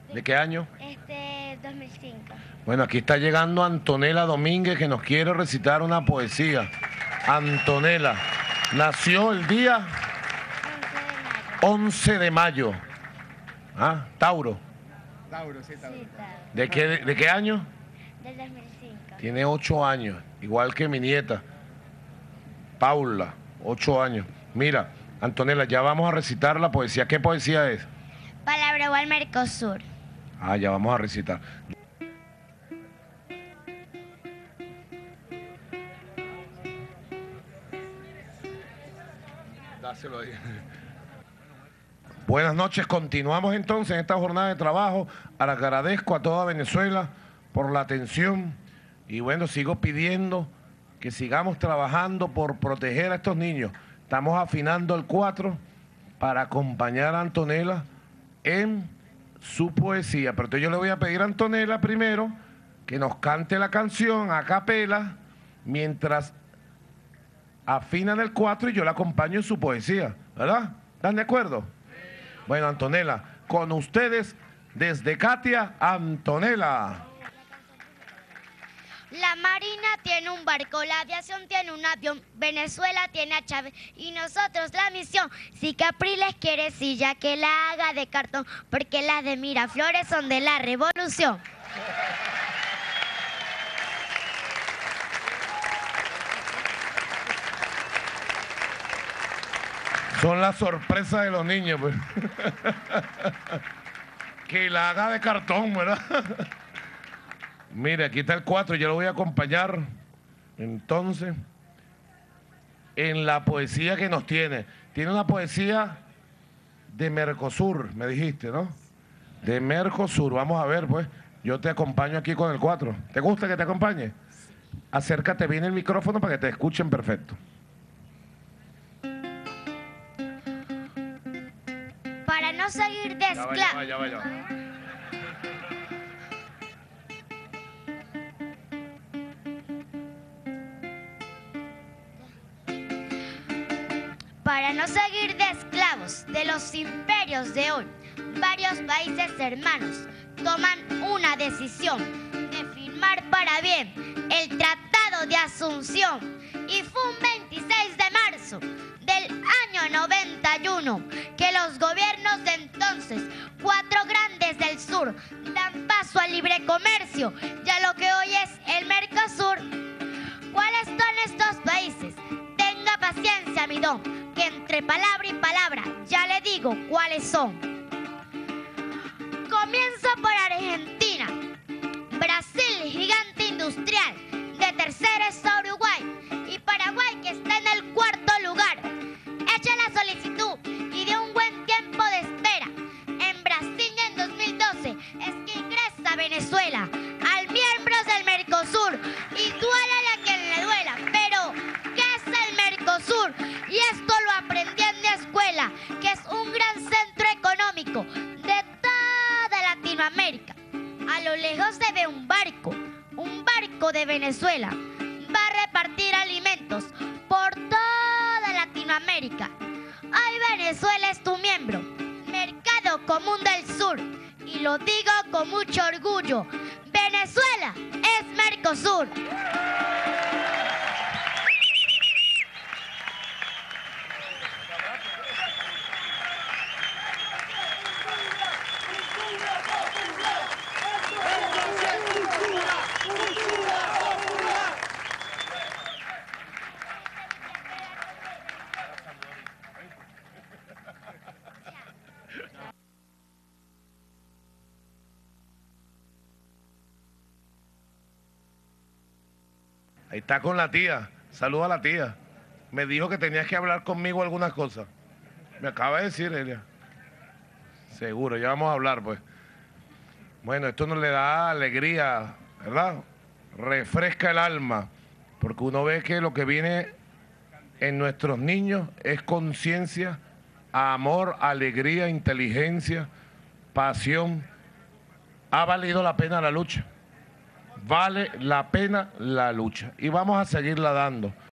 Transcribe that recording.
¿De qué año? 2005. Bueno, aquí está llegando Antonella Domínguez, que nos quiere recitar una poesía. Antonella, nació el día 11 de mayo. Ah, Tauro. Tauro, sí, Tauro. Sí, Tauro. ¿De qué año? Del 2005. Tiene 8 años, igual que mi nieta, Paula, 8 años. Mira, Antonella, ya vamos a recitar la poesía. ¿Qué poesía es? Palabra al Mercosur. Ah, ya vamos a recitar. Dáselo ahí. Buenas noches, continuamos entonces en esta jornada de trabajo. Agradezco a toda Venezuela por la atención y bueno, sigo pidiendo que sigamos trabajando por proteger a estos niños. Estamos afinando el 4 para acompañar a Antonella en su poesía, pero entonces yo le voy a pedir a Antonella primero que nos cante la canción a capela mientras afinan el 4 y yo la acompaño en su poesía, ¿verdad? ¿Están de acuerdo? Bueno, Antonella, con ustedes desde Katia, Antonella. La Marina tiene un barco, la aviación tiene un avión, Venezuela tiene a Chávez y nosotros la misión. Si Capriles quiere silla, que la haga de cartón, porque las de Miraflores son de la revolución. Son las sorpresas de los niños, pues. Que la haga de cartón, ¿verdad? Mire, aquí está el 4, yo lo voy a acompañar entonces en la poesía que nos tiene. Tiene una poesía de Mercosur, me dijiste, ¿no? De Mercosur, vamos a ver, pues. Yo te acompaño aquí con el 4. ¿Te gusta que te acompañe? Acércate bien el micrófono para que te escuchen perfecto. Para no seguir de esclavo. Ya va. Para no seguir de esclavos de los imperios de hoy, varios países hermanos toman una decisión de firmar para bien el Tratado de Asunción. Y fue un 26 de marzo del año 91 que los gobiernos de entonces, 4 grandes del sur, dan paso al libre comercio y a lo que hoy es el Mercosur. ¿Cuáles son estos países? Tenga paciencia, mi don, que entre palabra y palabra ya le digo cuáles son. Comienzo por Argentina, Brasil, gigante industrial, de tercero está Uruguay y Paraguay, que está en el 4º lugar. Echa la solicitud y de un buen tiempo de espera. En Brasil en 2012 es que ingresa Venezuela al miembros del Mercosur y duélale a quien le duela. Pero, ¿qué es el Mercosur? Y esto lo aprendí en mi escuela, que es un gran centro económico de toda Latinoamérica. A lo lejos se ve un barco de Venezuela. Va a repartir alimentos por toda Latinoamérica. Hoy Venezuela es tu miembro, Mercado Común del Sur. Y lo digo con mucho orgullo, Venezuela es Mercosur. Ahí está con la tía. Saluda a la tía. Me dijo que tenías que hablar conmigo algunas cosas. Me acaba de decir ella. Seguro, ya vamos a hablar, pues. Bueno, esto nos le da alegría, ¿verdad? Refresca el alma, porque uno ve que lo que viene en nuestros niños es conciencia, amor, alegría, inteligencia, pasión. Ha valido la pena la lucha. Vale la pena la lucha y vamos a seguirla dando.